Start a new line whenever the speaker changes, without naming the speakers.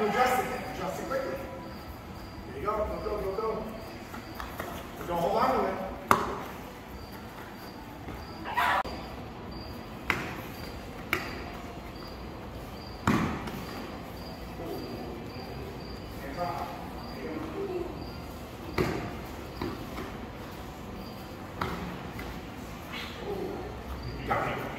you adjust it. Adjust it quickly. There you go. Go. But don't hold on to it. Hands off. You got me.